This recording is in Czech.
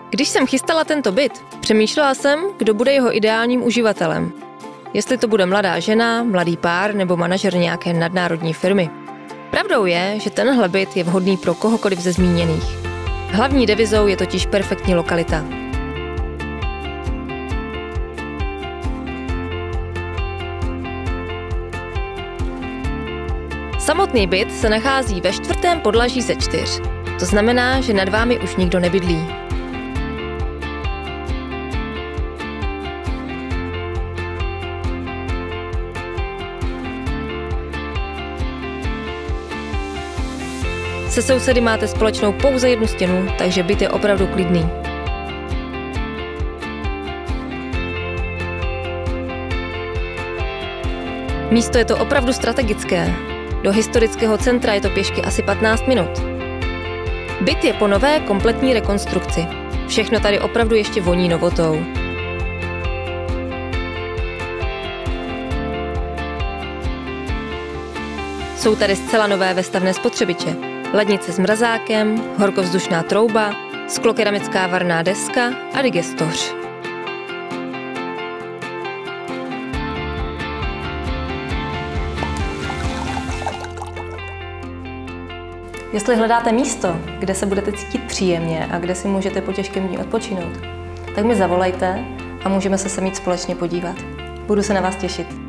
Když jsem chystala tento byt, přemýšlela jsem, kdo bude jeho ideálním uživatelem. Jestli to bude mladá žena, mladý pár nebo manažer nějaké nadnárodní firmy. Pravdou je, že tenhle byt je vhodný pro kohokoliv ze zmíněných. Hlavní devizou je totiž perfektní lokalita. Samotný byt se nachází ve 4. podlaží ze 4. To znamená, že nad vámi už nikdo nebydlí. Se sousedy máte společnou pouze jednu stěnu, takže byt je opravdu klidný. Místo je to opravdu strategické. Do historického centra je to pěšky asi 15 minut. Byt je po nové kompletní rekonstrukci. Všechno tady opravdu ještě voní novotou. Jsou tady zcela nové vestavné spotřebiče. Lednice s mrazákem, horkovzdušná trouba, sklokeramická varná deska a digestoř. Jestli hledáte místo, kde se budete cítit příjemně a kde si můžete po těžkém dni odpočinout, tak mi zavolejte a můžeme se sem jít společně podívat. Budu se na vás těšit.